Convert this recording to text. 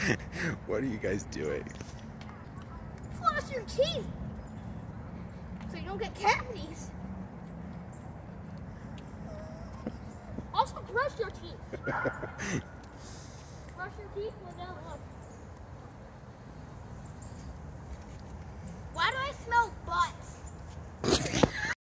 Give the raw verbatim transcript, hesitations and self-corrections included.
What are you guys doing? Floss your teeth so you don't get cavities. Also brush your teeth. Brush your teeth without look.